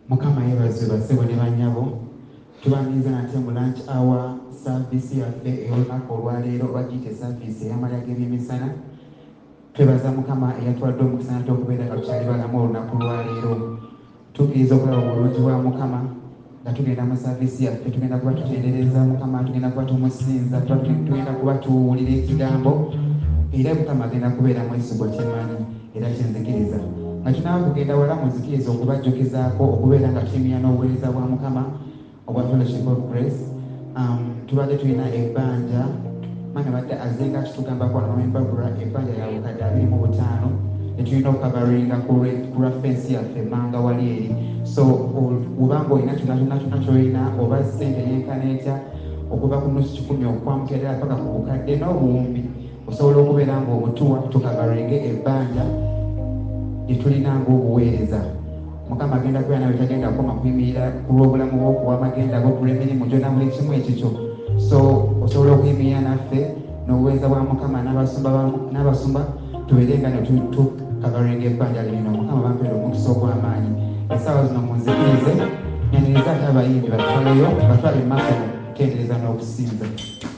Mukama yebaze basebo ne banyabo tubaniriza nate mu lunch hour service yaffe ey'olunaku olwaleero bagiyite service ey'amalya g'ebyemisana. Twebaza Mukama eyatwadde omukisa nate okubeera nga tukyali balamu olunaku lwaleero. Tukkiriza okulaba obulungi bwa Mukama nga tugenda mu service yaffe, tugenda kuba tutendereza Mukama, tugenda kuba tumusinza, tugenda kuba tuwulira ekigambo era Mukama agenda kubeera mwesigwa kyemmanyi era kyenzikiriza. Nga tunaaba kugenda wala muzikiriza okubajjukizaako okubeera nga tuyimira n'obuweereza bwa Mukama obwa Fellowship of Grace. Tubadde tulina ebbanja mwana badde azenga kitugambako amamembagula ebbanja ya bukadde 25 netulina okukavaringa ku reference yaffe manga wali eri. So obanga olina kyonna kyolina oba ssente yenkana etya okuva ku nusu 10 okwamukirira paka ku bukadde n'obuwumbi osobola okubeera ng'obutuwa tukavaringe ebbanja lyetulina ng'obuweereza. Mukama agenda kubeera nawe tagenda kukoma kuyimirira ku lw'obulamu bw'okuwa amagenda ag'okula emirimu gyonna buli kimu ekikyo. So osobola okuyimirira naffe n'obuweereza bwa Mukama n'abasumba tubeere nga tukavaringa ebbanja lino. Mukama bampeera omukisa ogw'amaanyi. Essaawa zino munzikirize nyaniriza ate abayimbi batwaleyo batwale mu maaso mu kutendereza n'okusinza.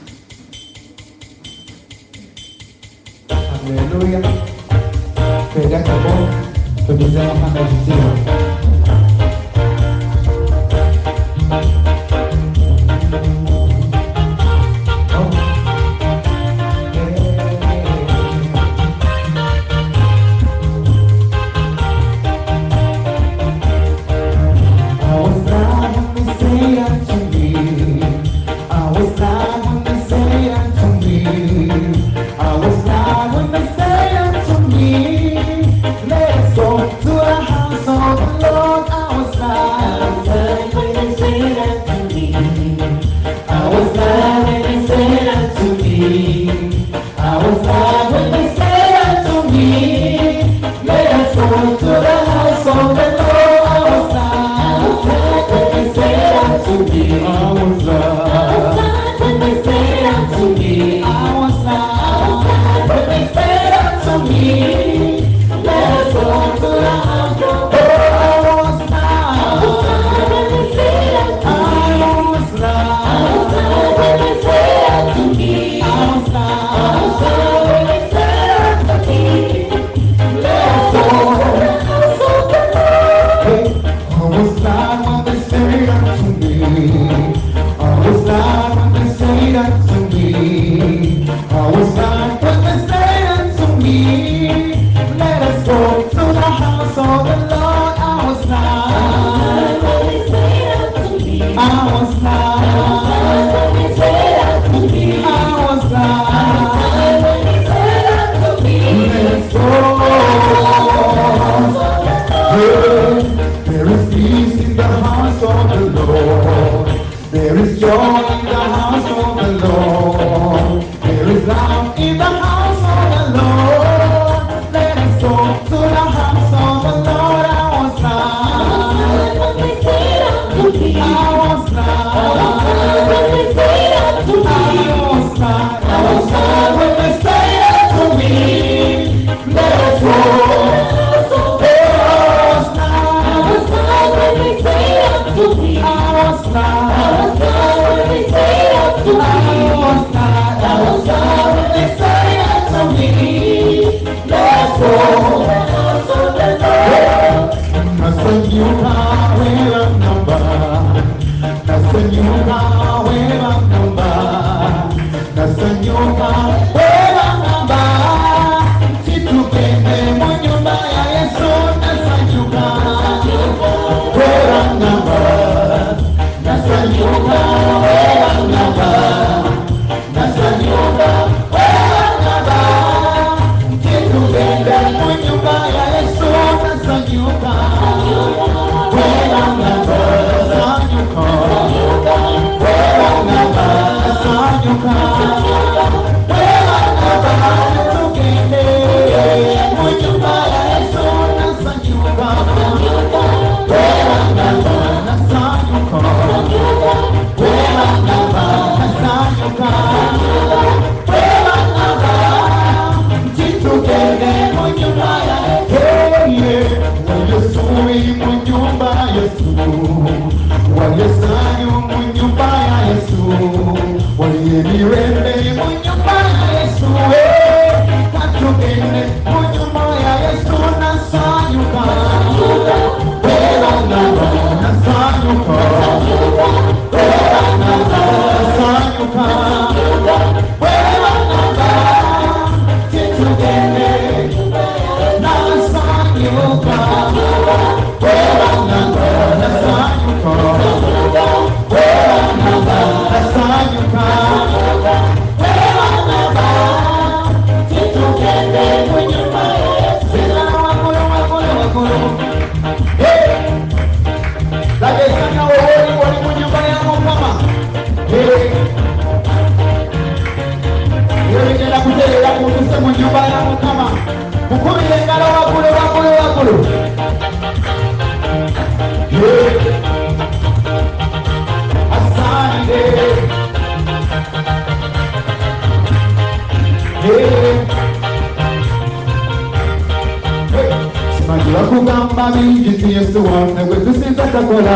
Haleluya. Twegatako tugize Mukama ekitiibwa. munyumba Yesu waliesanyu munyumba ya Yesu waliemirembe munyumba ya Yesu katugende munyumba ya Yesu nasanyuka wera nanga nasanyuka wera nanga nasanyuka wera nanga kitugende nasanyuka wera nanga nasanyuka wera nanga nasanyuka wera nanga kitugende munyumba ya Yesu wakulu Lagesanya wali munyumba ya Mukama Yegenda kuteera kutuse munyumba ya Mukama mukubire engalo wakulu Asante Simanjira kugamba bingi ti Yesu wange gwe tusinza takola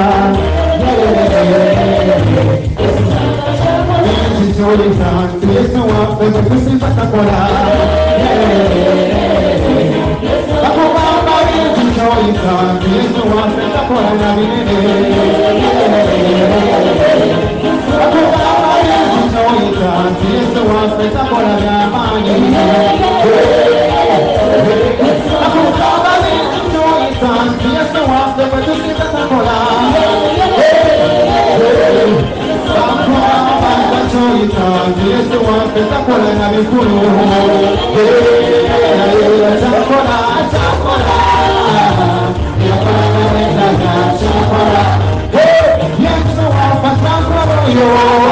bingi kyolisa nti Yesu wange gwe tusinza takola bakugamba bingi kyolisa nti Yesu wange takola na binene bakugamba bingi kyolisa nti Yesu wange takola byamaanyi bakugamba bingi kyolisa nti Yesu wange gwe tusinza takola Yesu wange takola na bikulu takola Yesu wange takola yo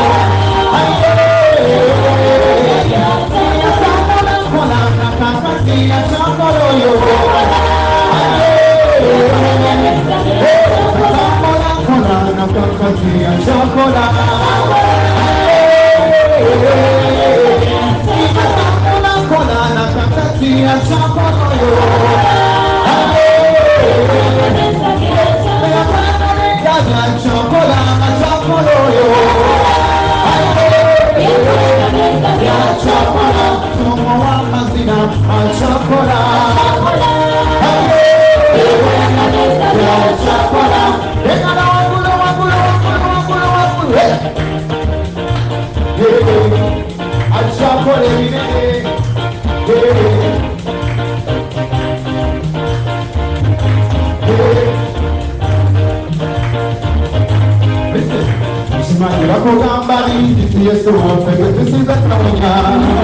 bakugamba bingi ti Yesu wange gwe tusinza takola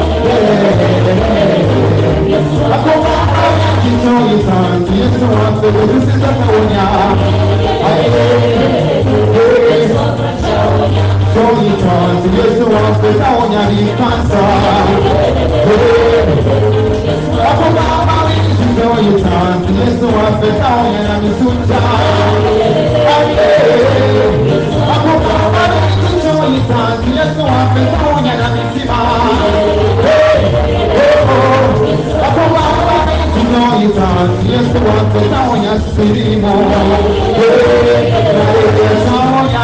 bakugamba bingi kyolisa nti Yesu wange gwe tusinza takola kyolisa nti Yesu wange tawonya bikansa bakugamba bingi kyolisa nti Yesu wange tawonya na misujja bakugamba bingi kyolisa nti Yesu wange tawonya na mitima bakugamba bingi kyolisa nti Yesu wange tawonya sirimu tawonya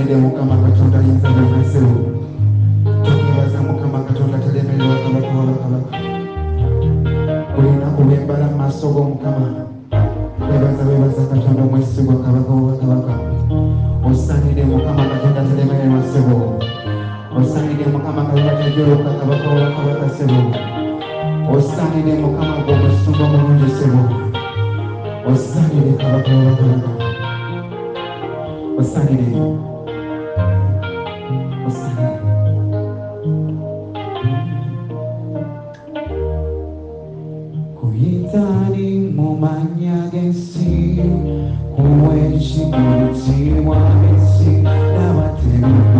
Osanire Mukama Katonda ayinza byonna ssebo. Tukwebaza Mukama Katonda telemererwa kabaka w'abakabaka. Buli lunaku lwe mbala mu maaso g'Omukama. Webaza Katonda omwesigwa kabaka w'abakabaka. Osanire Mukama Katonda telemererwa ssebo. Osanire Mukama Katonda tajoloka kabaka w'abakabaka ssebo. Osanire Mukama gw'omusumba omulungi ssebo. Osanire kabaka w'abakabaka. Osanire. Kuitani mumanya gesi, kueshi kuitiwa gesi, nabateruko.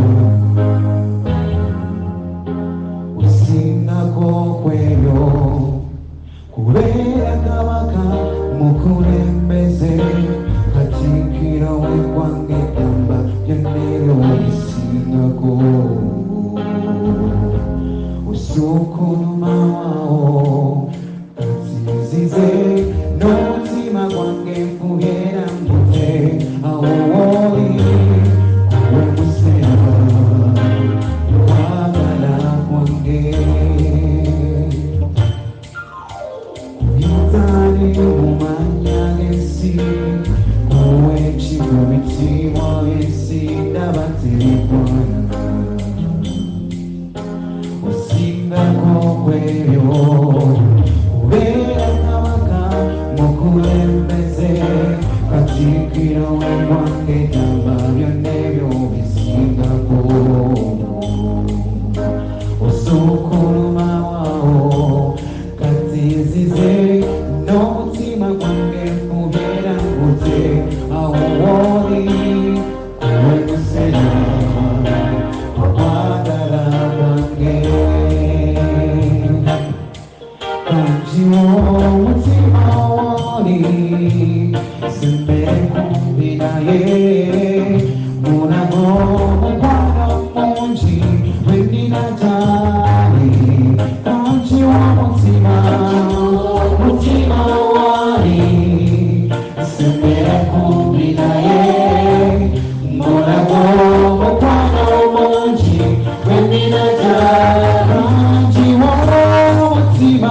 Usina kokweyo, kubera kabaka mukulembeze, katikira wekwange kamba, yanero isingako. Usukunuma wao, zize notima kwange mfuhera mbute awoli kuwe musema wabala kwange kuyitani mumanya gesi kuwe chikumitimwa gesi ndabatirikwana usinga kokweyo kubera kabaka mukulembeze katikira wekwange tamba byonnebyo bisingako osukuluma wawo katizize n'omutima gwange mfubeera ngute awo woli kuwe musera okwagala kwange kanjiwo mutima woli sembere kumbi naye mulago mukwano mungi weninatali kanjiwo mutima woli sembere kumbi naye mulago mukwano mungi weninatali kanjiwo mutima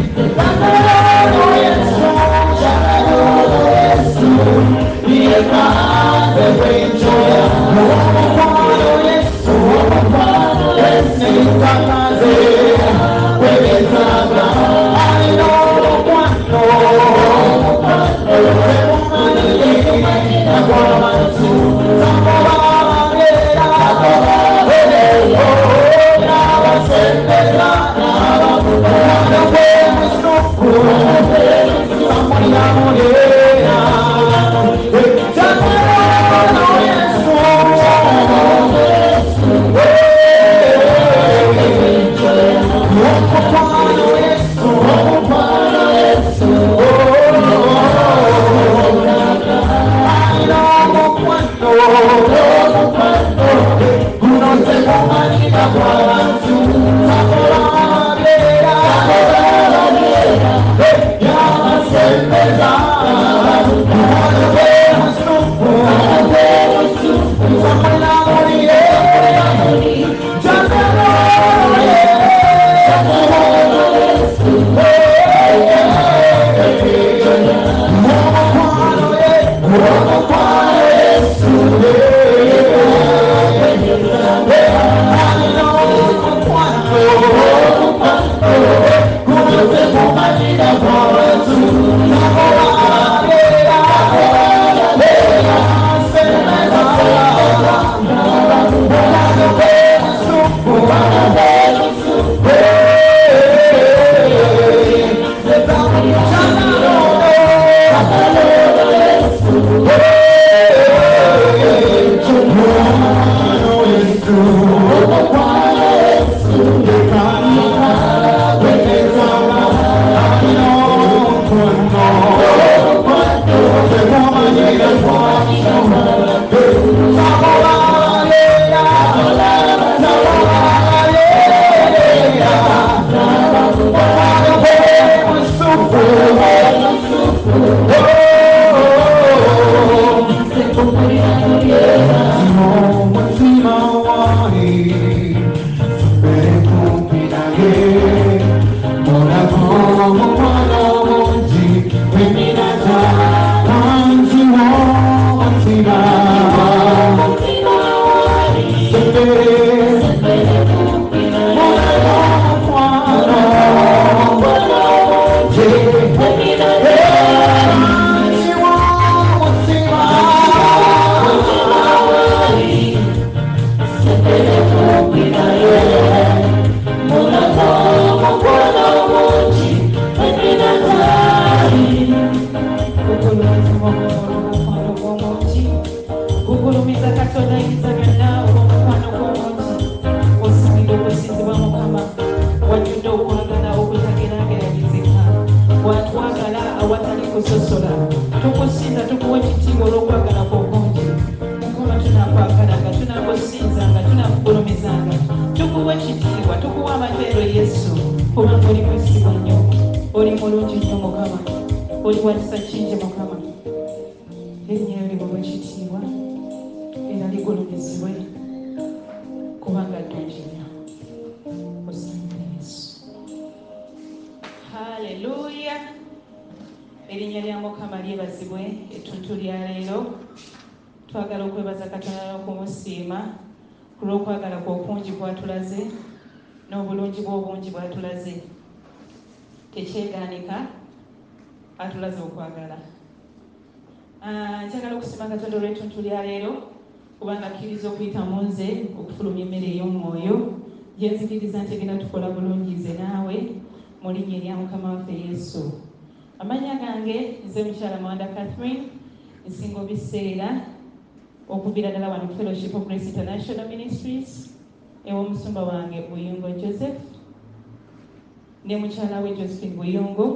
Atulaze okwagala. Njagala okusiima Katonda olw'ettuntu lya leero kubanga akkiriza okuyita mu nze okufulumya emmere ey'omwoyo gye nzikiriza nti egenda tukola bulungi nze naawe mu linnya erya Mukama waffe Yesu. Amannya gange nze mukyala Mwanda Catherine, nsinga ebiseera okuviira ddala wano ku Fellowship of Grace International Ministries ew'omusumba wange Buyungo Joseph ne mukyala we Josephine Buyungo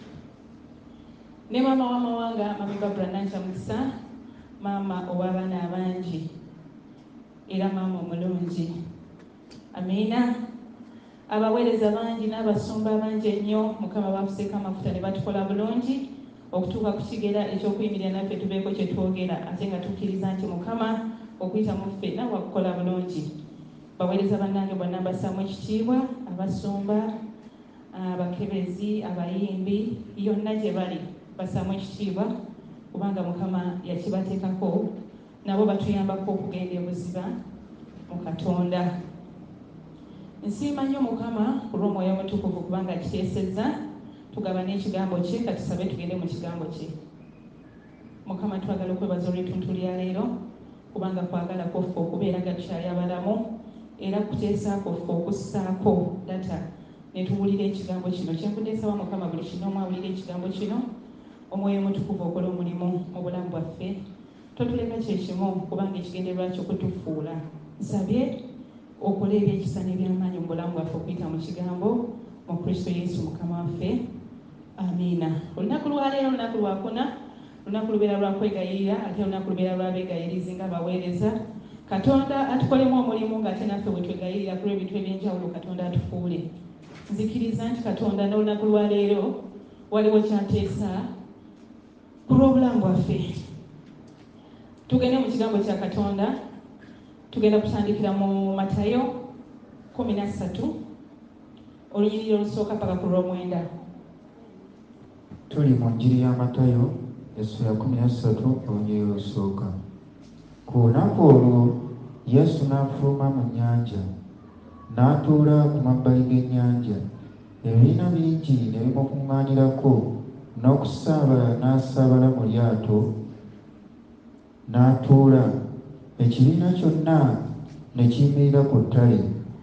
ne mama wa mawanga Mami Barbara Nankyamukisa, mama ow'abaana abangi era mama omulungi. Amiina. Abaweereza bangi n'abasumba bangi ennyo Mukama bafuseeko amafuta ne batukola bulungi okutuuka ku kigera eky'okuyimirira naffe tubeeko kye twogera ate nga tukkiriza nti Mukama okuyita mu ffe nawe akukola bulungi. Baweereza bannange bonna mbassaamu ekitiibwa, abasumba abakebezi, abayimbi, yonna gye bali basaamu ekitiibwa kubanga Mukama yakibateekako, nabo batuyambako okugenda ebuziba mu Katonda. Nsiima nnyo Mukama ku lw'Omwoyo Omutukuvu kubanga akiteesezza tugabane ekigambo kye, kati tusabe tugende mu kigambo kye. Mukama twagala okwebaza olw'ettuntu lya leero kubanga kwagala kwaffe okubeera gakyali abalamu era kuteesaako ffe okussaako data ne tuwulira ekigambo kino. Kyenvudde nsaba Mukama buli kinoomu awulira ekigambo kino, Omwoyo Omutukuvu okola omulimu mu bulamu bwaffe, totuleka kyekimu kubanga ekigendererwa kyo kutufuula. Nsabye okole ebyekisa n'ebyamaanyi mu bulamu bwaffe okuyita mu kigambo mu Kristo Yesu Mukama waffe. Amiina. Olunaku lwa leero lunaku lwakuna, lunaku lubeera lwa kwegayirira ate lunaku lubeera lwa beegayirizi nga baweereza. Katonda atukolemu omulimu ng'ate naffe bwe twegayirira ku ebintu eby'enjawulo Katonda atufuule. Nzikiriza nti Katonda n'olunaku lwa leero waliwo kyateesa ku lw'obulamu bwaffe. Tugende mu kigambo kya Katonda, tugenda kutandikira mu Matayo 13 olunyiriri olusooka paka ku lw'omwenda. Tuli mu njiri ya Matayo essula 13 olunyiriri olusooka. Ku lunaku olwo Yesu n'afuluma mu nnyanja n'atuula ku mabbali g'ennyanja. Ebibiina bingi ne bimukuŋŋaanirako, n'asaabala mu lyato n'atuula. Ekibiina kyonna ne kiyimirira ku ttale,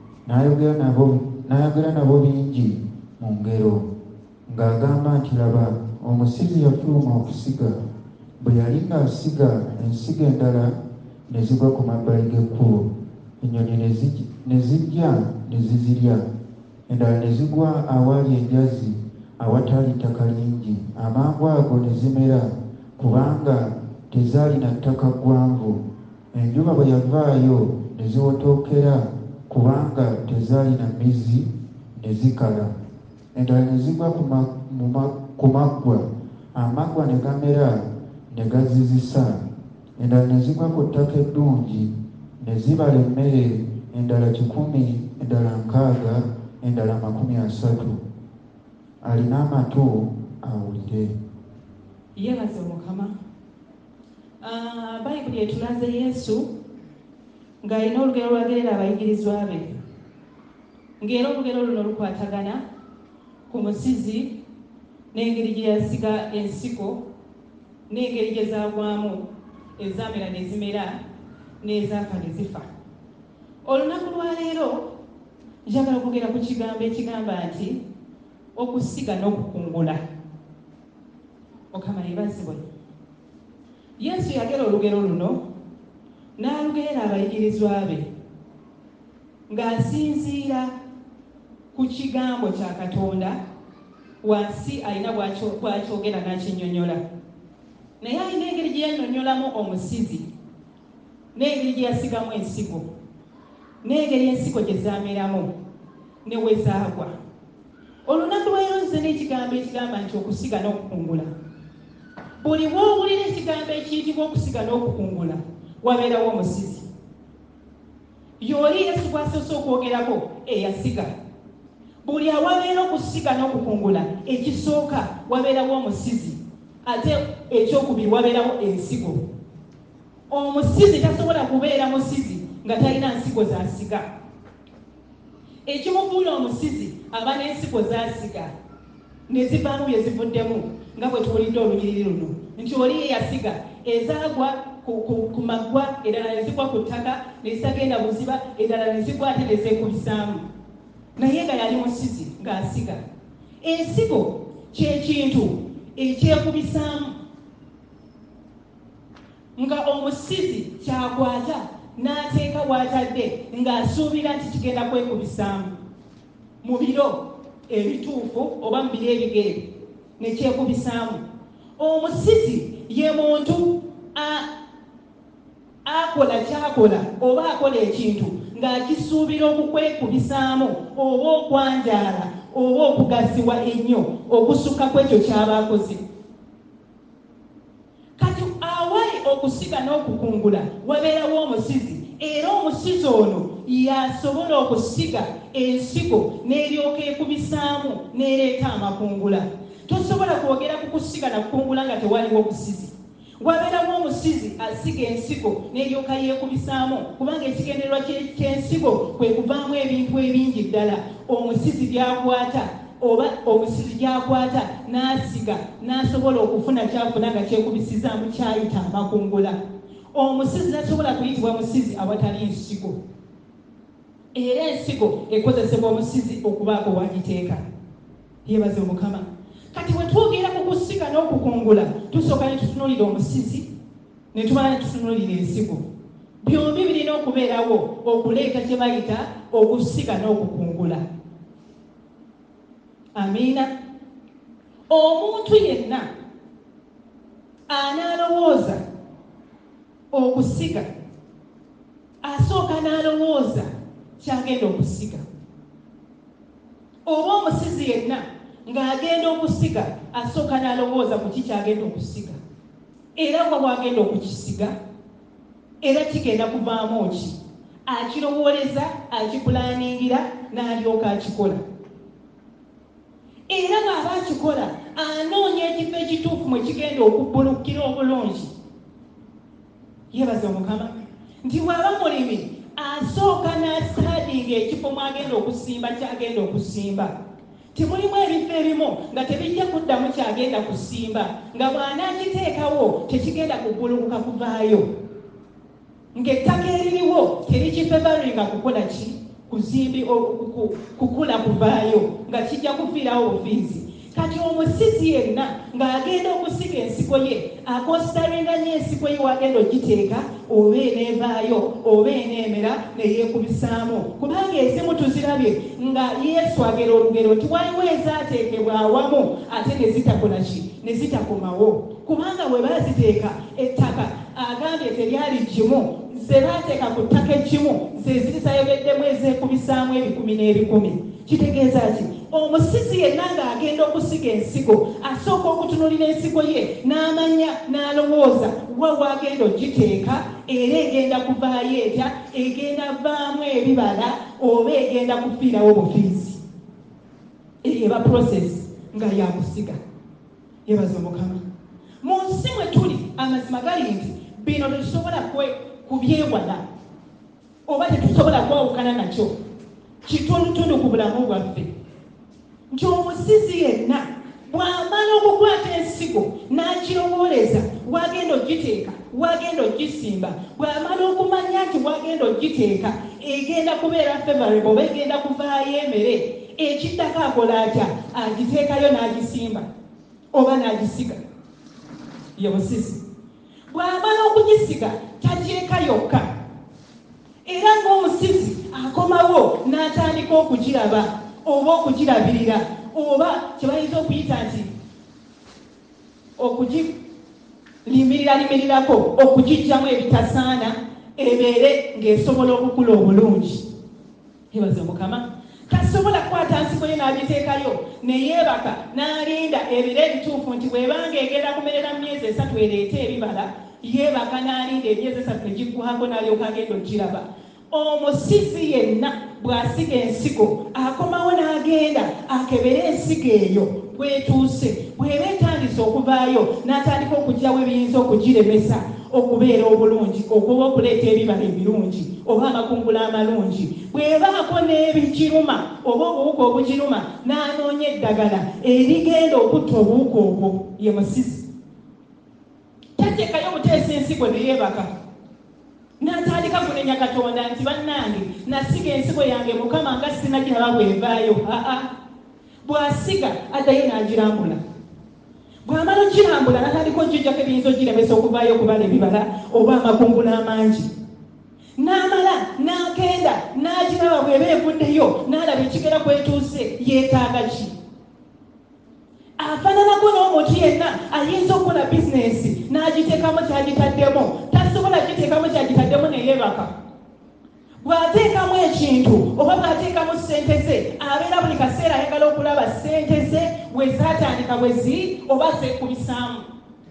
n'ayogera nabo bingi mu ngero, ng'agamba nti, laba, omusizi yafuluma okusiga. Bwe yali ng'asiga, ensigo endala ne zigwa ku mabbali g'ekkubo. Ennyonyi ne zijja ne zizirya. Endala ne zigwa awali enjazi awatali ttaka lingi. Amangu ago ne zimera kubanga tezaalina ttaka ggwanvu. Enjuba bwe yavaayo ne ziwotookera kubanga tezaalina mmizi, ne zikala. Endala ne zigwa ku maggwa, amaggwa ne gamera ne gazizisa. Endala ne zigwa ku ttaka eddungi ne zibala emmere, endala 100, endala 60, endala 30. Alina amatu awulire. Yeebaze Mukama. Bayibuli etulaze Yesu ng'alina olugero lwagerera abayigirizwa be, ng'era olugero luno lukwatagana ku musizi n'engeri gye yasiga ensigo n'engeri gye zaagwamu, ezaamera ne zimera n'ezaafa ne zifa. Olunaku lwa leero njagala okwogera ku kigambo ekigamba nti okusiga n'okukungula. Mukama yeebazibwe. Yesu yagera olugero luno n'alugerera abayigirizwa be ng'asinziira ku kigambo kya Katonda, wansi alina bw'akyogera n'akinnyonnyola. Naye alina engeri gye yannyonnyolamu omusizi n'engeri gye yasigamu ensigo n'engeri ensigo gye zaameramu ne we zaagwa. Olunaku lwa leero nze n'ekigambo ekigamba nti okusiga n'okukungula. Buli bw'owulira ekigambo ekiyitibwa okusiga n'okukungula wabeerawo omusizi. Y'oli Yesu bw'asoose okwogerako eyasiga. Buli awabeera okusiga n'okukungula, ekisooka wabeerawo omusizi, ate ekyokubiri wabeerawo ensigo. Omusizi tasobola kubeera musizi nga talina nsigo z'asiga. Ekimufuula omusizi aba n'ensigo z'asiga ne zivaamu bye zivuddemu, nga bwe tuwulidde olunyiriri luno nti oli ye yasiga ezaagwa ku maggwa, endala ne zigwa ku ttaka ne zitagenda buziba, endala ne zigwa ate ne zeekubisaamu. Naye nga yali musizi ng'asiga. Ensigo ky'ekintu ekyekubisaamu, nga omusizi kyakwata n'ateeka w'atadde ng'asuubira nti kigenda kwekubisaamu mu biro ebituufu oba mu biro ebigere ne kyekubisaamu. Omusizi ye muntu akola kyakola oba akola ekintu ng'akisuubira okukwekubisaamu oba okwanjaala oba okugasibwa ennyo okusukka ku ekyo ky'aba akoze. Kati awali okusiga n'okukungula wabeerawo omusizi, era omusizi ono yasobola okusiga ensigo n'eryoka ekubisaamu n'ereeta amakungula. Tosobola kwogera ku kusiga na kukungula nga tewaliwo obusizi. Wabeerawo omusizi asiga ensigo n'eryoka yeekubisaamu, kubanga ekigendererwa ky'ensigo kwe kuvaamu ebintu ebingi ddala. Omusizi byakwata oba omusizi gyakwata n'asiga n'asobola okufuna kyafuna nga kyekubisizaamu kyayita amakungula. Omusizi tasobola kuyitibwa musizi awatali nsigo. Era ensigo ekozesebwa omusizi okubaako wagiteeka. Yeebaze Mukama. Kati bwe twogera ku kusiga n'okukungula, tusooka ne tutunuulira omusizi ne tumala ne tutunuulira ensigo. Byombi birina okubeerawo okuleeta kye bayita okusiga n'okukungula. Amiina. Omuntu yenna anaalowooza okusiga asooka n'alowooza kyagenda okusiga. Oba omusizi yenna ng'agenda okusiga asooka n'alowooza ku kikyagenda okusiga, era nga bw'agenda okukisiga, era kigenda kuvaamu ki, akirowooleza, akipulaaningira, n'alyoka akikola. Era bw'aba akikola anoonya ekifo ekituufu mwe kigenda okubbulukira obulungi. Yeebaze Mukama. Nti bw'aba mulimi asooka n'asitaadinga ekifo mwagenda okusimba kyagenda okusimba. Temulimu ebifo ebimu nga tebijja kuddamu kyagenda kusimba, nga bw'anaakiteekawo tekigenda kubbulukuka kuvaayo. Ng'ettaka eririwo terikifevaringa kukola ki? Kukula kuvaayo, nga kijja kufiirawo bufiizi. Kati omusizi yenna ng'agenda okusiga ensigo ye akositaringa nnyo ensigo ye wagenda ogiteeka, oba eneevaayo oba eneemera neyeekubisaamu. Kubanga ezimu tuzirabye nga Yesu agera olugero nti waliwo ezaateekebwa awamu ate ne zitakola ki? Ne zitakomawo. Kubanga bwe baaziteeka ettaka agambye teryali ggimu, ze baateeka ku ttaka eggimu ze zirisayobeddemu ezeekubisaamu ebikumi n'ebikumi. Kitegeeza ki? Omusizi yenna ng'agenda okusiga ensigo asooka okutunuulira ensigo ye n'amanya n'alowooza wa wagenda ogiteeka, era egenda kuvaayo etya, egenda vaamu ebibala oba egenda kufiirawo bufiizi. Eba process nga yakusiga. Yeebaze Mukama. Mu nsi mwe tuli amazima gali nti bino tetusobola kubyewala oba tetusobola kwawukana nakyo. Kitundutundu ku bulamu bwaffe. Nti omusizi yenna bw'amala okukwata ensigo n'agirowooleza wagenda ogiteeka, wagenda ogisimba, bw'amala okumanya nti wagenda ogiteeka egenda kubeera favorable oba egenda kuvaayo emmere, ekiddako akola atya? Agiteekayo n'agisimba oba n'agisiga. Ye musizi. Bw'amala okugisiga tagyeka yokka, era ng'omusizi akomawo n'atandika okugiraba oba okugirabirira oba kye bayinza okuyita nti okugilimirako, okugijjamu ebitasaana ebeere ng'esobola okukula obulungi. Yeebaze Mukama. Tasobola kukwata nsigo ye n'agiteekayo neyeebaka n'alinda ebiro ebituufu nti bw'ebanga egenda kumerera mu myezi 3 ereete ebibala, yeebaka n'alinda emyezi 3 negiggwako n'alyoka agenda ogiraba. Omusizi yenna bw'asiga ensigo akomawo n'agenda akebere ensigo eyo bw'etuuse, bw'eba etandise okuvaayo n'atandika okugyawo ebiyinza okugiremesa okubeera obulungi, okuba okuleeta ebibala ebirungi oba amakungula amalungi. Bw'ebaako n'ebigiruma oba obuwuka obugiruma n'anoonya eddagala erigenda okutta obuwuka obwo, ye musizi. Tateekayo buteesa ensigo ne yeebaka. N'atandika kunenya Katonda nti bannange nasiga ensigo yange Mukama nga sinagiraba bw'evaayo. Bw'asiga addayo n'agirambula. Bw'amala okirambula n'atandika ogijjako ebiyinza ogiremesa okuvaayo okubala ebibala oba amakungula amangi. N'amala n'agenda n'agiraba bw'eba evuddeyo n'alaba ekigera kwetuuse yeetaaga ki? Afaananako n'omuntu yenna ayinza okukola bizinensi n'agiteekamu kyagitaddemu, tasobola giteekamu kyagitaddemu neyeebaka. Bw'ateekamu ekintu oba bw'ateekamu ssente ze abeera buli kaseera ayagala okulaba ssente ze we zaatandika bwe ziri oba zeekubisaamu.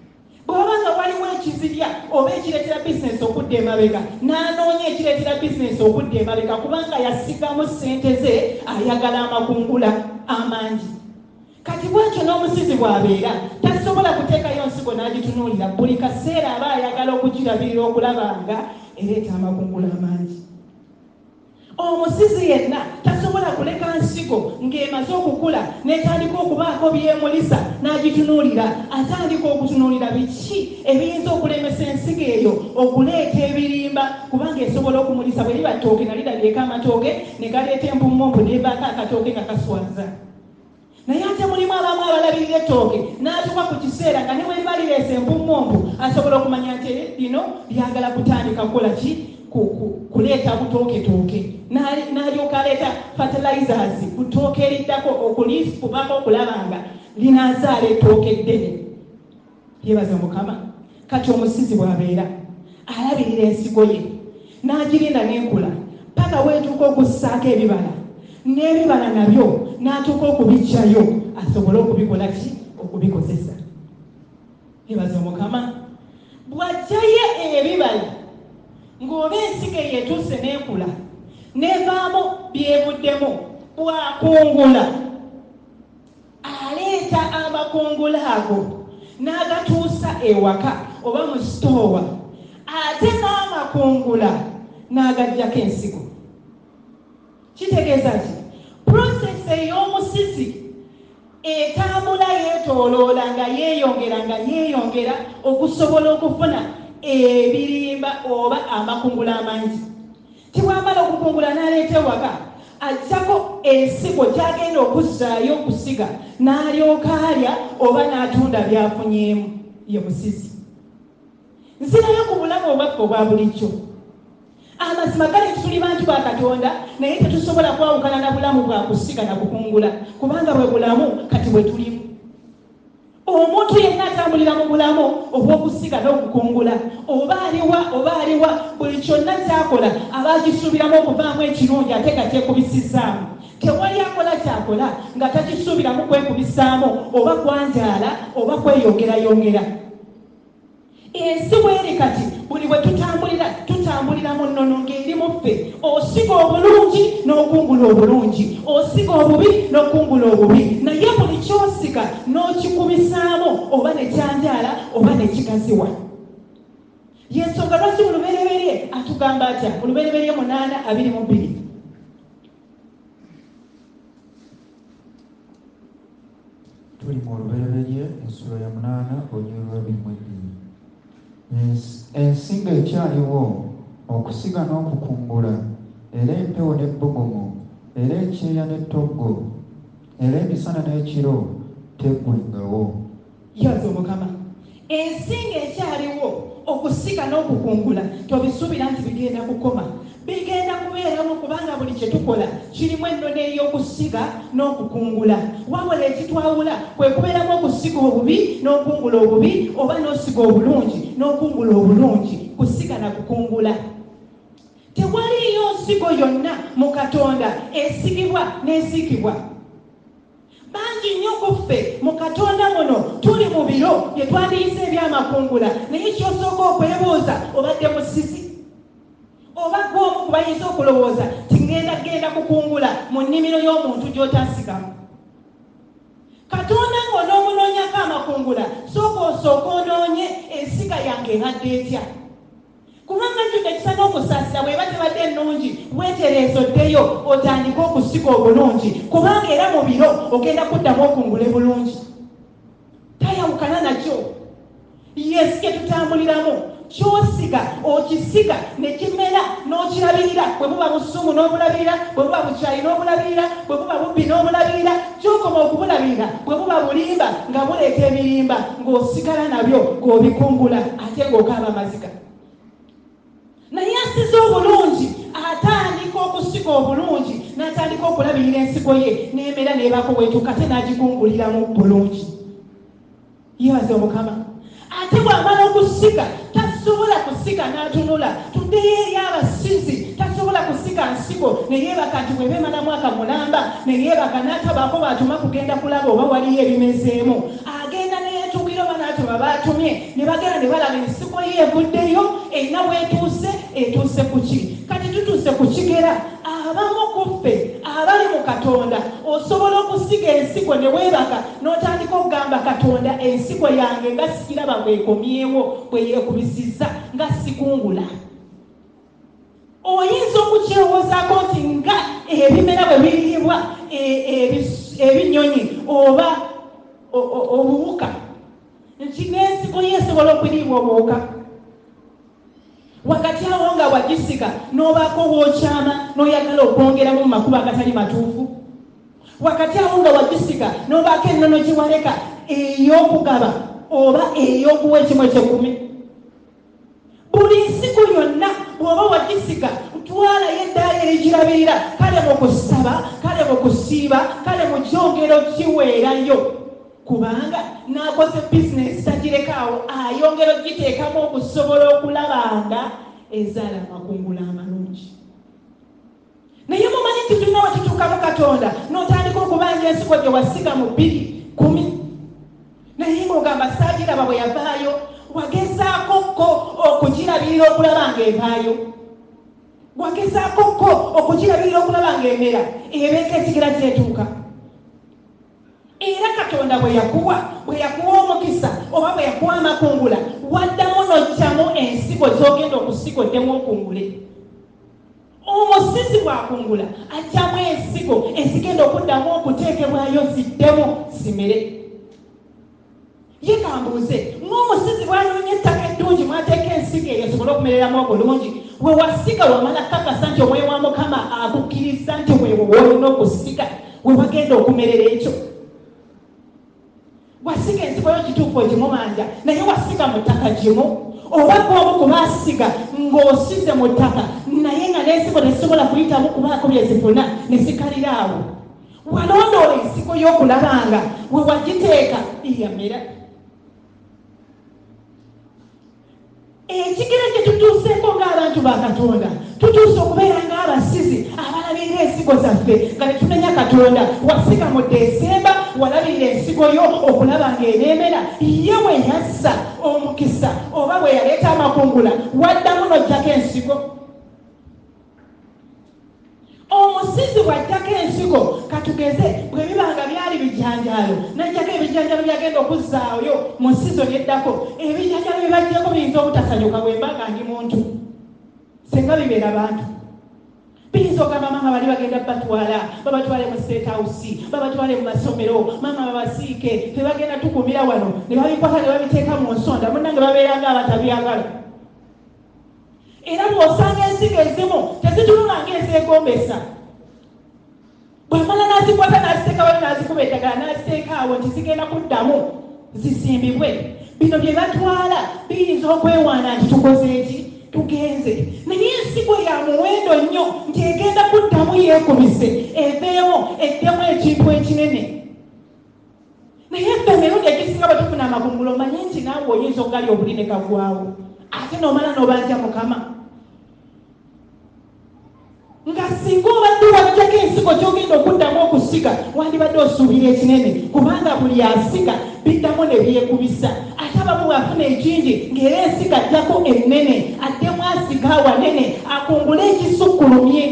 bw'obanga waliwo ekizirya oba ekireetera bizinesi okudda emabega n'anoonya ekireetera bizinesi okudda emabega kubanga yasigamu ssente ze ayagala amakungula amangi. Kati bwekyo n'omusizi bw'abeera tasobola kuteekayo nsigo n'agitunuulira, buli kaseera aba ayagala okugirabirira okulaba nga ereeta amakungula amangi. Omusizi yenna tasobola kuleka nsigo ng'emaze okukula n'etandika okubaako byemulisa n'agitunuulira, atandika okutunuulira biki ebiyinza okulemesa ensigo eyo okuleeta ebirimba kubanga esobola okumulisa. Bwe liba ttooke nalirabyeko amatooke ne galeeta empummumpu n'ebaako akatooke nga kaswaza. Naye ate mulimu abamu abalabirira ettooke n'atuuka ku kiseera nga ne bwe liba lireese empummumpu asobola okumanya nti lino lyagala kutandika kukola ki? Kuleeta butooke n'alyoka aleeta fertilizers ku ttooke eriddako okuliifubako okulaba nga linaazaala ettooke eddene. Yebaza Mukama. Kati omusizi bw'abeera alabirira ensigo ye n'agirinda n'enkula paka weetuuka okussaako ebibala n'ebibala nabyo n'atuuka okubiggyayo asobole okubikola ki? Okubikozesa. Yebaza Mukama. Bw'aggyayo ebibala ng'oba ensigo yeetuuse n'ekula n'evaamu byebuddemu, bw'akungula aleeta amakungula ago n'agatuusa ewaka oba mu sitoowa, ate n'amakungula n'agaggyako ensigo. Kitegeeza ki? Prosesi ey'omusizi etambula yeetooloola nga yeeyongera okusobola okufuna ebirimba oba amakungula amangi. Tibwamala okukungula n'aleeta ewaka ajjako ensigo gy'agenda okuzzaayo okusiga n'alyoka alya oba n'atunda byafunyeemu ye musizi. Nzirayo ku bulamu obwaffe obwa bulijjo. Amazima gali tuli bantu ba Katonda naye tetusobola kwawukana na bulamu bwa kusiga na kukungula kubanga bwe bulamu kati bwe tulimu. Omuntu yenna atambulira mu bulamu obw'okusiga n'okukungula oba aliwa buli kyonna kyakola aba akisuubiramu okuvaamu ekirungi ate nga kyekubisizaamu. Tewali akola kyakola nga takisuubiramu kwekubisaamu oba kwanjaala oba kweyongerayongera. Ensi bweri kati buli bwe tutambulira mu nnono ng'eri mu ffe, osiga obulungi n'okungula obulungi, osiga obubi n'okungula obubi, naye buli kyosiga n'okikubisaamu oba ne kyanjaala oba ne kigaziwa. Yensonga lwaki mu lubereberye atugamba atya mu lubereberye 8:22? Tuli mu lubereberye ensula ya 8 onyolwa 22. Ensingo ekyaliwo okusiga n'okukungula, era empewo n'ebbugumu, era ekyeya n'ettoggo, era emisana n'ekiro teggwengawo. Yebaza Mukama. Ensingo ekyaliwo okusiga n'okukungula tobisuubira nti bigenda kukoma, bigenda kubeeramu kubanga buli kye tukola kirimu ennono ey'okusiga n'okukungula. Wabula ekitwawula kwe kubeeramu okusiga obubi n'okungula obubi oba n'osiga obulungi n'okungula obulungi, kusiga na kukungula. Tewaliyo nsigo yonna mu Katonda esigibwa n'esiikibwa. Bangi nnyo ku ffe mu Katonda muno tuli mu biro bye twandiyise ebyamakungula, naye kyosooka okwebuuza obadde musizi oba gw'omu ku bayinza okulowooza ti ngenda kukungula mu nnimiro y'omuntu gy'otasigamu. Katonda ng'onoomunoonyako amakungula osooka onoonye ensiga yange eŋŋadde etya, kubanga jjudde kisa n'okusaasira bw'eba tebadde ennungi weetereeza oddeyo otandike okusiga obulungi kubanga era mu biro ogenda kuddamu okungule bulungi. Tayawukana nakyo. Yesu kye tutambuliramu kyosiga okisiga ne kimera n'okirabirira, bwe buba busumu n'obulabirira, bwe buba bukyayi n'obulabirira, bwe buba bubbi n'obulabirira, kyokoma okubulabirira bwe buba bulimba nga buleeta ebirimba ng'osigala nabyo ng'obikungula ate ng'okaaba amaziga. Naye asize obulungi atandika okusiga obulungi n'atandika okulabirira ensigo ye n'emera n'ebaako bwetuuka ate n'agikunguliramu bulungi. Yebaza Mukama. Ate bw'amala okusiga tasobola kusiga n'atunula, tuddeyo eri abasizi, tasobola kusiga nsigo ne yeebaka nti bwe beemala mwaka mulamba ne yeebaka n'atabaako bw'atuma kugenda kulaba oba waliyo ebimezeemu, agenda ne yeetuukira oba n'atuma batumye ne bagenda ne balaba ensigo ye evuddeyo erina bwetuuse ku ki kati tutuuse ku kigera abamu kuffe abali mu Katonda osobola okusiga ensigo ne weebaka n'otandika okugamba Katonda ensigo yange nga sikiraba bwekomyewo bwe yeekubisizza nga sikungula. Oyinza okukirowoozaako nti nga ebimera bwe biriibwa ebinyonyi oba obuwuka nti n'ensigo ye esobola okuriibwa obuwuka. Wakati awo nga wagisiga n'obaako w'okyama n'oyagala okwongeramu mu makubo agatali matuufu. Wakati awo nga wagisiga n'obaako ennono gye waleka ey'okugaba oba ey'okuwa ekimu eky'ekkumi. Buli nsigo yonna bw'oba wagisiga twalayo eddaala erigirabirira kale mu kusaba kale mu kusiiba kale mu kyongero kiweerayo kubanga n'akoze bizinesi tagirekaawo ayongera ogiteekamu okusobola okulaba nga ezaala amakungula amalungi. Naye mumanyi nti tulina wekituukamu Katonda n'otandika okubanja ensigo gye wasiga mu 2:10 naye ng'ogamba saagiraba bwe yavaayo wagezaako ko okugirabirira okulaba ng'evaayo. Wagezaako ko okugirabirira okulaba ng'emera ebeeka ekigera kyetuuka. Era Katonda bwe yakuwa omukisa oba bwe yakuwa amakungula waddamu n'ojjamu ensigo z'ogenda okusiga oddemu okungule. Omusizi bw'akungula ajjamu ensigo ezigenda okuddamu okuteekebwayo ziddemu zimere. Ye kambuuze ng'omusizi bw'anoonya ettaka eddungi mwateeka ensigo eyo esobole okumereramu obulungi we wasiga wamala kakasa nti omwoyo wa Mukama akukkiriza nti weewo wolina okusiga we wagenda okumerera ekyo. Wasiga ensigo yo kituufu ogimumanja naye wasiga mu ttaka gimu oba gw'omu kubaasiga ng'osize mu ttaka naye nga n'ensigo tezisobola kuyitamu kubaako bye zifuna ne zikalira awo. Walondoola ensigo y'okulabanga we wagiteeka yamera. Ekigera kye tutuuseeko ng'abantu ba Katonda tutuuse okubeera ng'abasizi abalabirira ensigo zaffe nga tetunenya Katonda. Wasiga mu Desemba walabirira ensigo yo okulaba ng'eneemera ye bwe yassa omukisa oba bwe yaleeta amakungula waddamu n'ojjako ensigo. Omusizi bw'ajjako ensigo katugeze bwe bibanga byali bijanjaalo n'ajjako ebijanjaalo byagenda okuzzaayo mu sizoni eddako ebijanjaalo bye baggyako biyinza obutasanyuka bwe mbanga ndi muntu singa bibeera bantu. Biyinza ogamba maama bali bagenda babatwale mu State House babatwale mu masomero maama babasiike tebagenda tukumira wano ne babikwata ne babiteeka mu nsonda munnange babeera nga abatabyagala. Era bw'osanga ensigo ezimu tezitunula ng'ezeegombesa bw'amala n'azikwata n'aziteeka wali n'azikuba eddagala n'aziteeka awo nti zigenda kuddamu zisimbibwe. Bino bye batwala biyinza okwewaana nti tukoze eki tugenze naye ensigo ya muwendo nnyo nti egenda kuddamu yeekubise eveemu eddemu ekintu ekinene. Naye ffe emirundi egisinga bwe tufuna amakungula omanyi nti naawe oyinza ogalya obuli ne gagwawo ate n'omala n'obanja Mukama. Nga singa obadde waggyako ensigo gy'ogenda okuddamu okusiga wandibadde osuubira ekinene kubanga buli asiga biddamu ne byekubisa ate abamu bw'afuna ekingi ng'era ensiga ajjako ennene addemu asiga awanene akungule ekisukkulumye.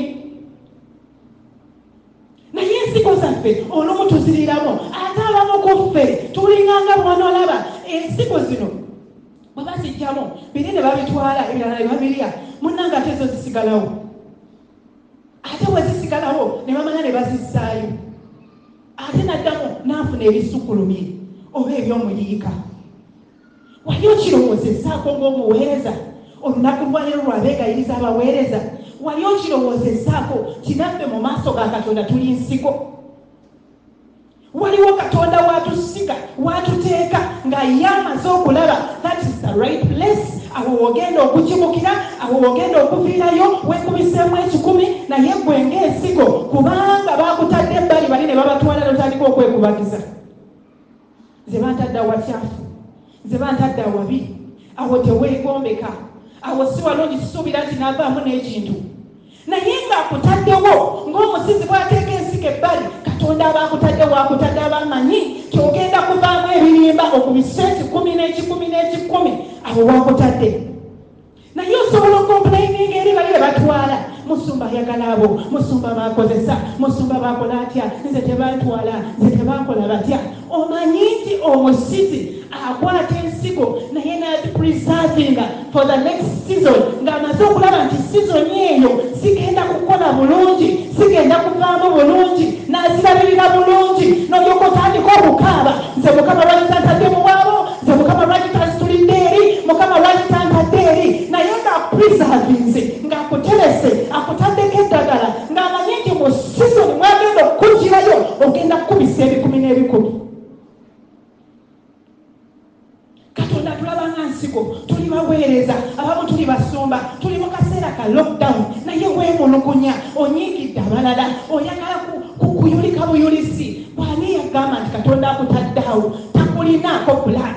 Naye ensigo zaffe olumu tuziriramu ate abamu ku ffe tulinganga bw'onolaba ensigo zino bwe bazijjamu biri ne babitwala ebirala ne babirya munnanga ate ezo zisigalawo ate bwe zisigalawo ne bamanya ne bazissaayo ate naddamu n'afuna ebisukkulumye oba eby'omuyiika. Wali okirowoozezaako ng'omuweereza olunaku lwaleero lwabeegayiriza abaweereza wali okirowoozezaako kinaffe mu maaso ga Katonda tuli nsigo. Waliwo Katonda watusiga watuteeka nga ye amaze okulaba that is the right place. Awo wogenda okukimukira awo wogenda okuviirayo wekubiseemu 10 naye gwe ng'ensigo kubanga baakutadde ebbali bali ne babatwala n'otandika okwekubagiza. Ze bantadde awakyafu ze bantadde awabi awo teweegombeka awo si walungi kisuubira nti naavaamu n'ekintu. Naye ng'akutaddewo ng'omusizi bw'ateeka ensigo ebbali Katonda abakutadde wakutadde abamanyi kyogenda kuvaamu ebirimba okubisa 10 n'ekikumi abo wakutadde naye osobola okomplaininga eri bali batwala musumba ayagala abo musumba bakozesa musumba bakola atya nze tebantwala nze tebakola batya omanyi nti omusizi akwata ensigo naye nazipreservinga for the next season ng'amaze okulaba nti season eyo sigenda kukola bulungi sigenda kuvaamu bulungi n'azirabirira bulungi n'olyoka otandika okukaaba nze mukama lwaki tantadde mu bwabo nze mukama lwaki tansitulidde eri mukama lwaki tantadde eri naye ng'apreservinze ng'akuterese akutaddeko eddagala ng'amanyi nti mu season mwagenda okukugirayo ogenda kukubisa ebikumi n'ebikumi. Katonda tulaba nga nsigo tuli baweereza abamu tuli basumba tuli mu kaseera ka lockdown naye weemulugunya onyiigidde abalala oyagala kukuyulika buyulisi bw'ani yagamba nti Katonda akutaddeawo takulinaako plan.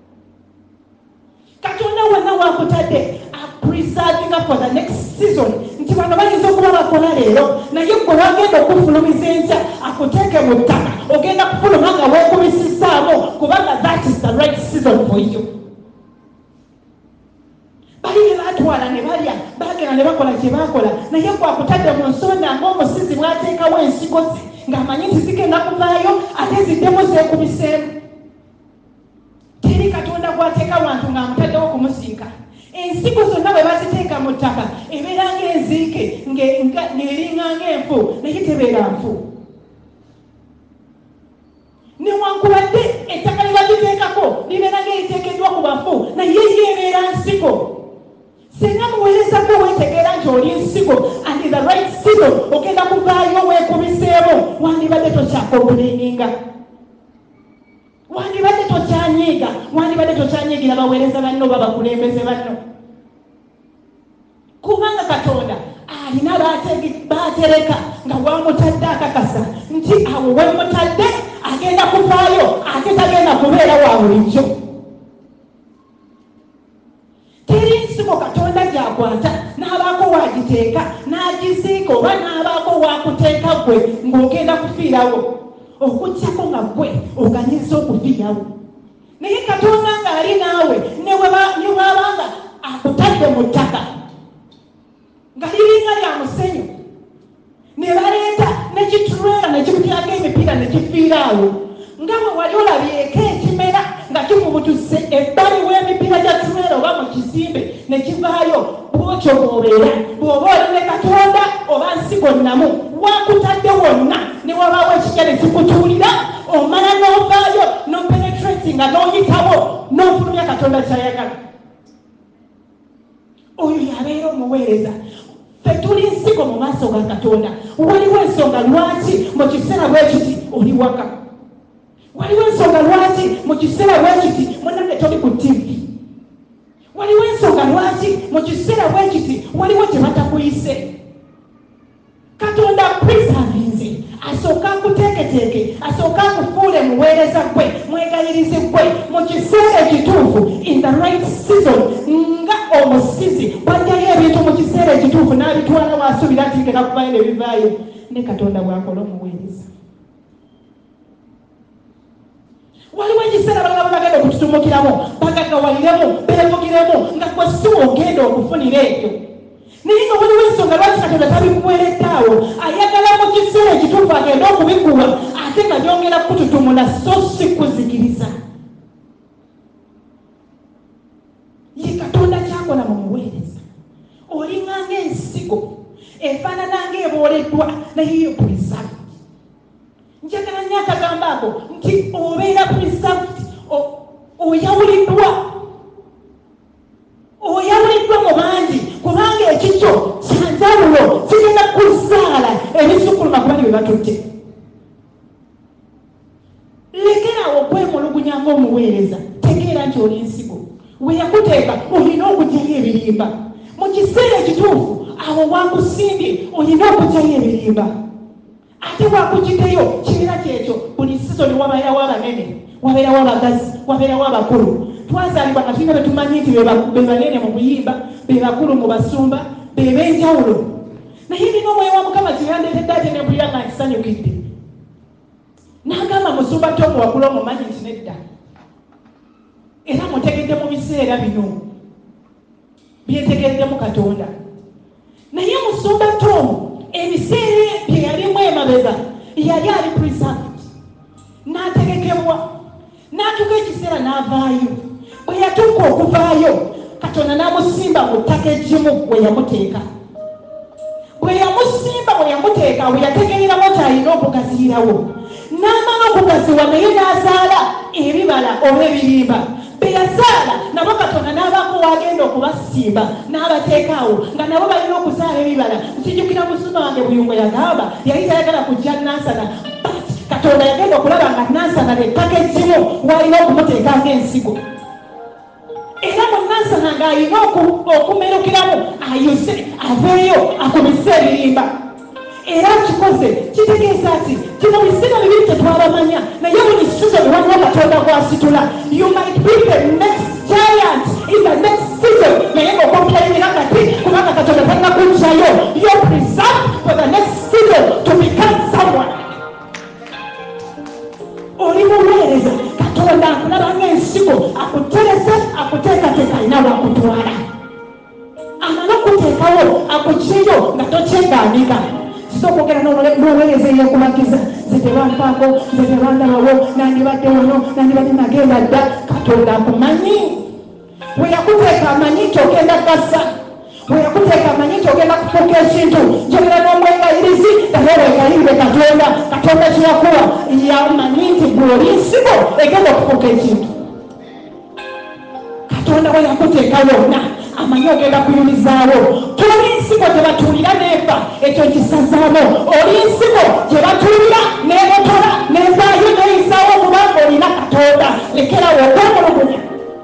Katonda wenna wakutadde preservinga for the next season nti bano bayinza okuba bakola leero naye gwe wagenda okufulumiza enkya akuteeke mu ttaka ogenda kufuluma nga weekubisisaamu kubanga that is the right season for you. Bali ne batwala ne balya bagenda ne bakola kye bakola naye gwakutadde mu nsonda ng'omusizi bw'ateekawo ensigo ze ng'amanyi nti zigenda kuvaayo ate ziddemu zeekubiseemu. Teri Katonda gw'ateeka wantu ng'amutaddewo kumusiika. Ensigo zonna bwe baziteeka mu ttaka ebeera ng'enziike ng'eringa ng'enfu naye tebeera nfu. Newankubadde ettaka lye bagiteekako libeera ng'eriteekeddwa ku bafu naye yeebeera nsigo. Singa muweereza gwe weetegeera nti oli nsigo and the right season ogenda kuvaayo weekubiseemu wandibadde tokyakomplaininga. Wandibadde tokyanyiiga wandibadde tokyanyiigira baweereza banno babakulembeze banno kubanga Katonda alina baatereka nga wamutadde akakasa nti awo wemutadde agenda kuvaayo ate tagenda kubeera wa bulijjo. Teri nsigo Katonda gyakwata n'abaako wagiteeka n'agiziika oba n'abaako wakuteeka gwe ng'ogenda kufiirawo okugyako nga gwe oganyiza okufiirawo. Naye Katonda ng'ali naawe ne bw'abanga akutadde mu ttaka nga liringa lya musenyu ne baleeta n'ekitulwera ne kimutyako emipiira ne kifiiraawo nga bwe wali olabyeko ekimera nga kikubutuse ebbali w'emipiira gya tulwera oba mu kizimbe ne kivaayo bw'otyo bw'obeera bw'oba oli ne Katonda oba nsigo nnamu wakutadde wonna ne wabaawo ekijja ne kikutuulira omala n'ovaayo n'openetratinga n'oyitawo n'ofulumya Katonda kyayagala. Oyo yabeera omuweereza. Ffe tuli nsigo mu maaso ga Katonda. Waliwo ensonga lwaki mu kiseera bwe kiti oli waka. Waliwo ensonga lwaki mu kiseera bwe kiti munnange toli ku TV. Waliwo ensonga lwaki mu kiseera bwe kiti waliwo kye batakuyise. Katonda preservinze asooka akuteeketeeke asooka akufuule muweereza gwe mwegayirize gwe mu kiseera ekituufu in the right season nga omusizi bw'ajjayo ebintu mu kiseera ekituufu n'abitwala waasuubira nti ngenda kuvayo ne bivaayo ne Katonda bw'akola omuweereza. Waliwo ekiseera balaba bagenda okututumukiramu bagagawaliremu beevugiremu nga gwe si ogenda okufunira ekyo. Naye nga waliwo ensonga lwaki Katonda tabikuweereddaawo ayagala mu kiseera ekituufu agenda okubikuwa ate nga byongera kututumula so si kuzikiriza. Ye Katonda kyakola mu muweereza olinga ng'ensigo efaanana ng'ebooleddwa naye yo preserved. Njagala nnyo akagambo ako nti obeera preserved oyawuliddwa mu bangi kubanga ekikyo kyanjawulo kigenda kuzaala ebisukuluma ku bali bwe batutte. Lekerawo okwemulugunya ng'omuweereza tegeera nti oli nsigo we yakuteeka olina okugyayo ebirimba mu kiseera ekituufu awo wakusimbye olina okugyayo ebirimba ate wakugiteyo kibeera kyekyo buli sizoni wabeerawo abanene wabeerawo abagazi wabeerawo abakulu. Twazaalibwa nga tulina betumanyi nti be banene mu buyimba be bakulu mu basumba be b'enjawulo naye nina omwoyo wa Mukama kye yandeetedde ate ne mpulira nga nkisanyukidde n'agamba musumba Tom waggulu omumanyi nti nedda era mutegedde mu biseera bino byetegeddemu Katonda. Naye Musumba Tom ebiseera bye yalimu emabega yali ali preserved, n'ategekebwa, n'atuuka ekiseera n'avaayo. Bwe yatuuka okuvaayo, Katonda n'amusimba mu ttaka eggimu bwe yamuteeka. Bwe yamusimba bwe yamuteeka, bwe yategeeramu nti alina okugaziirawo, n'amala okugaziwa naye n'azaala ebibala oba ebirimba. Be yazaala nabo Katonda n'abaako wagenda okubasimba n'abateekaawo nga nabo balina okuzaala ebibala. Nkijjukira Musumba wange Buyungo yagamba yali tayagala kujja Nansana, but Katonda yagenda okulaba nga Nansana n'ettaka eggimu walina okumuteeka ng'ensigo. Era mu Nansana ng'alina okumerukiramu ayuse aveeyo akumise ebirimba. Era kikoze kitegeeza ati kino biseera bibiri tetwabamanya, naye buli season waliwo Katonda gw'asitula. You might be the next giant in the next season, naye ng'okompyalinira kati kubanga Katonda talina kujjayo. You're preserved for the next season to become someone. Oli muweereza Katonda akulaba ng'ensigo, akuterese, akuteekateeka alina bw'akutwala. Amala okuteekawo akuggyeyo nga tokyegaaniga. Sokogera n'oweereza eyokubagiza nze tebampaako, nze tebandabawo, nandibadde wano, nandibadde nagenda dda. Katonda akumanyi. Bwe yakuteeka amanyi nti ogenda gasa, bwe yakuteeka amanyi nti ogenda kufuuka ekintu. Njogera n'omwegayirizi naye wegayirire Katonda. Katonda kyeyakuwa yamanyi nti bw'oli nsigo egenda okufuuka ekintu. Katonda bwe yakuteeka yonna amanyi ogenda kuyulizaawo. Toli nsigo gye batuulira n'efa, ekyo nkisazaamu. Oli nsigo gye batuulira n'ebotola n'evaayo n'eyisaawo kubanga olina Katonda. Lekerawo okwemulugunya.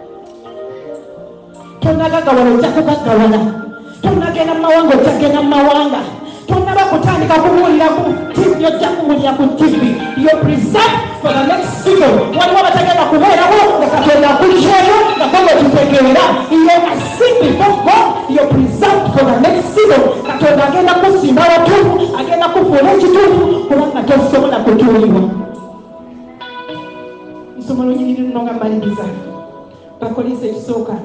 Tonnagagawala ojja kugagawala, tonnagenda mu mawanga ojja kugenda mu mawanga, tonnaba kutandika kubuulira ku TV ojja kubuulira ku TV. You're preserved for the next season. Waliwo abatagenda kubeerawo nga Katonda akuggyeyo nga gwe kitegeera. You're a seed before God. You're preserved for the next season. Katonda agenda kusimba watuufu, agenda kufuula ekituufu kubanga tosobola kutuulibwa. Nsoma lunyiriri luno nga mmaliriza. Bakolinso ekisooka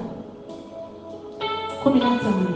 15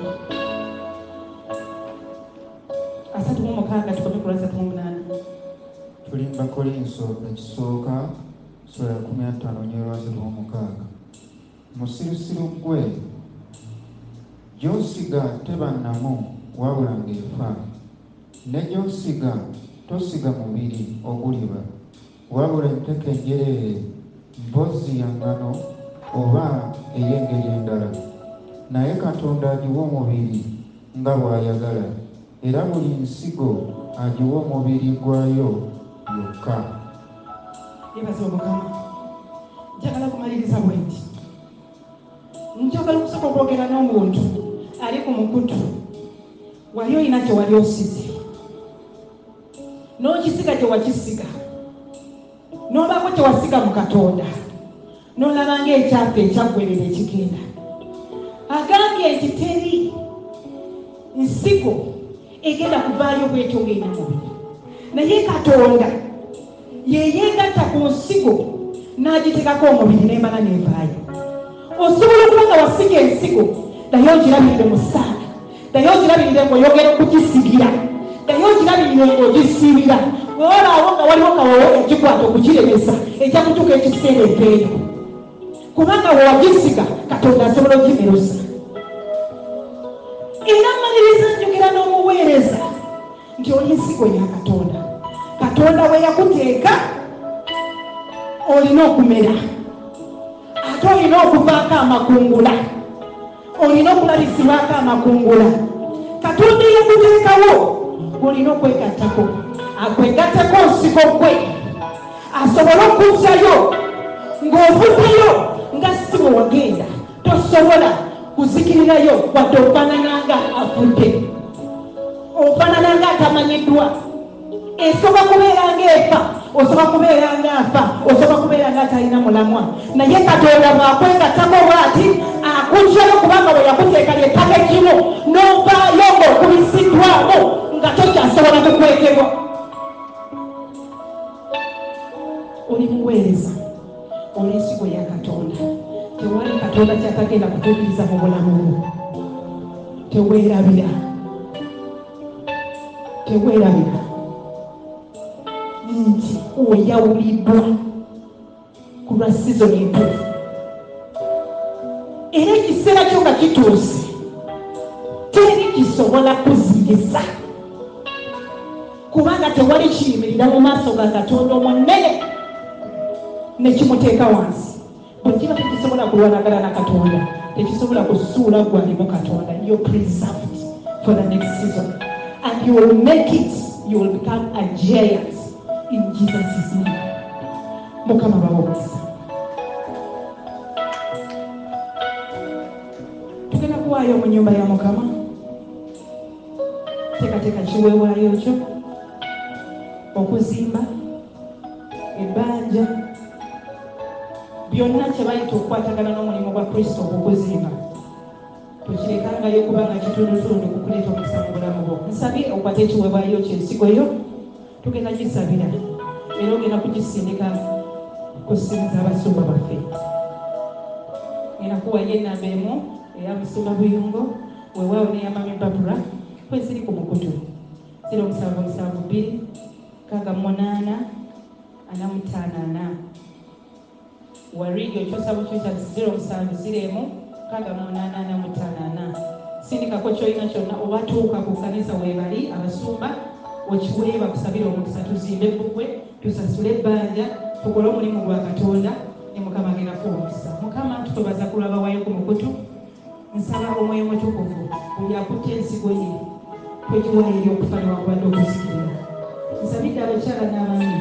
36 tukome ku 38. Tuli mu Bakolinso ekisooka sura 15:36. Musirusiru gwe gy'osiga tebannamu wabula ng'efa, ne gy'osiga tosiga mubiri oguliba wabula empeke enjereere, mpozzi ya ngano oba ey'engeri endala. Naye Katonda agiwa omubiri nga bw'ayagala, era buli nsigo agiwa omubiri gwayo yokka. Yebaza Mukama. Njagala kumaliriza bwe nti njagala okusooka okwogera n'omuntu ali ku mukutu. Wali olina kye wali osize, n'okisiga kye wakisiga, n'obaako kye wasiga mu Katonda, n'olaba ng'ekyafa ekyaggwerera ekigenda. Agambye nti teri nsigo egenda kuvaayo bwetyo ng'erina mubiri, naye Katonda yeyeegatta ku nsigo n'agiteekako omubiri n'emala n'evaayo. Osobola okuba nga wasiga ensigo naye ogirabirire mu ssaala, naye ogirabirire ng'oyogera okugisigira, naye ogirabirire ng'ogisiibira. Bwe walaawo nga waliwo kawowo ekikwata okugiremesa ejja kutuuka ekiseera empeeyo, kubanga we wagisiga Katonda asobola ogimerusa. Era mmaliriza njogera n'omuweereza nti oli nsigo ya Katonda. Katonda we yakuteeka olina okumera, ate olina okuvaako amakungula, olina okulabisibwako amakungula. Katonda yakuteekawo olina okwegattako, akwegattako nsigo gwe asobole okuzzayo ng'ovuddeyo nga si bwe wagenda. Tosobola kuzikirirayo wadde ofaanananga avudde, ofaanananga atamanyiddwa. Esobola kubeera ng'efa, osobola kubeera ng'afa, osobola kubeera ng'atalina mulamwa. Naye Katonda bw'akwegattako bw'ati akuggyayo kubanga bwe yakuteeka ly'ettaka ekkimu n'ovaayo ng'okubisiddwamu nga tokyasobola kukwekebwa. Oli muweereza, oli nsigo ya Katonda. tewali katonda kyatagenda kutuukiriza mu bulamu bwo. Teweerabira nti oyawuliddwa ku lwa sizoni entuufu, era ekiseera kyo nga kituuse teri kisobola kuziyiza, kubanga tewali kiyimirira mu maaso ga Katonda omunene ne kimuteeka wansi. Bwe kiba tekisobola kulwanagana na Katonda, tekisobola kusuula gwalimu Katonda. You're preserved for the next season and you will make it, you will become a giant in Jesus' name. Mukama bawokisa. Tugenda kuwaayo mu nnyumba ya Mukama. Teekateeka kiweebwayo kyo, okuzimba, ebbanja, byonna kye bayita okukwatagana n'omulimu gwa Kristo okuzimba. Tokirekangayo kubanga kitundutundu kukuleeta omukisa mu bulamu bwo. Nsabye okwata ekiweebwayo kyo, ensigo yo tugenda gisabira era ogenda kugisindika ku ssimu z'abasumba baffe. Ngenda kuwayo ennamba emu eya Musumba Buyungo, weewaawo n'eyamami Babula kwe ziri ku mukutu 0772 688 454. Warigi okyusa bukyusa 0701 688 sindikako kyolina kyonna obatuuka ku kanisa weebali abasumba okiweeba kusabira omukisa, tuzimbe bbugwe, tusasule ebbanja, tukole omulimu gwa Katonda ne Mukama agenda kuwa omukisa. Mukama tutobaza kulaba wayo ku mukutu. Nsaba Omwoyo Mutukuvu buli akutte ensigo ye twekiwayo eri okufa newankubadde okusikirira. Nsabidde abakyala n'abaami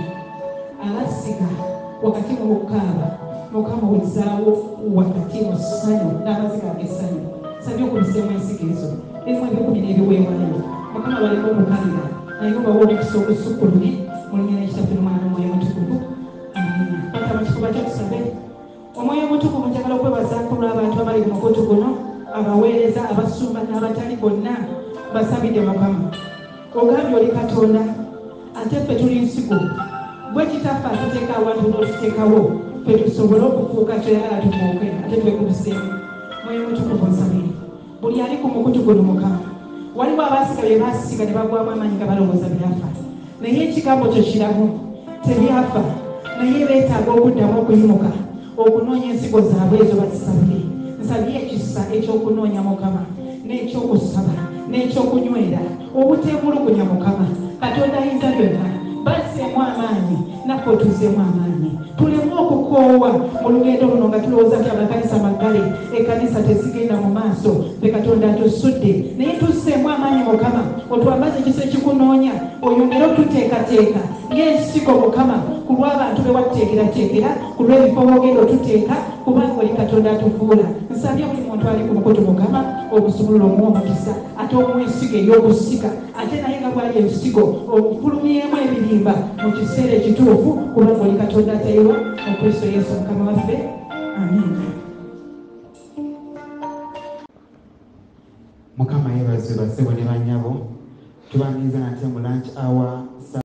abasiga wakati mu bukaaba, Mukama wezaawo wakati mu ssanyu n'amaziga ag'essanyu. Nsabye okubiseemu ensigo ezo erimu ebikumi n'ebiweebwayo. Mukama baleme omukalira naye obawa omukisa ogusukkulumye mu linnya ly'Ekitaffe n'Omwana n'Omwoyo Mutukuvu. Amiina. Kwata mu kifuba kyo tusabe. Omwoyo Mutukuvu njagala okwebaza ku lw'abantu abali mu mukutu guno, abaweereza, abasumba n'abatali bonna basabidde Mukama. Ogambye oli Katonda ate ffe tuli nsigo, bwe kitaffe atuteeka awantu n'otuteekawo ffe tusobole okufuuka kyoyagala tufuuke ate twekubiseemu. Mwoyo Mutukuvu nsabire buli ali ku mukutu guno Mukama. Waliwo abaasiga bye baasiga ne bagwamu amaanyi nga balowooza byafa, naye ekigambo kyo kiramu tebyafa, naye beetaaga okuddamu okuyimuka okunoonya ensigo zaabwe ezo bazisabire. Nsabye ekisa ekyokunoonya Mukama n'ekyokusaba n'ekyokunywera obuteemulugunya Mukama. Katonda ayinza byonna basseemu amaanyi naffe otuzeemu amaanyi, tuleme okukoowa mu lugendo luno nga tulowooza nti amakanisa maggale, ekkanisa tezigenda mu maaso, ffe Katonda atusudde, naye tusseemu amaanyi Mukama. Otwambaze ekisa ekikunoonya, oyongere otuteekateeka ng'ensigo Mukama ku lw'abantu be watteekerateekera, ku lw'ebifo boogenda otuteeka, kubanga oli Katonda atufuula. Nsabye buli muntu ali ku mukutu Mukama obusobola omuwa omukisa, ate omuwa ensigo ey'okusiga, ate naye nga bwali ensigo okufulumyemu ebirimba mu kiseera ekituufu, kubanga oli Katonda atayirwa mu Kristo Yesu Mukama waffe. Amiina. Mukama yeebazibwa ssebo ne bannyabo. Tubaniriza nate mu lunch hour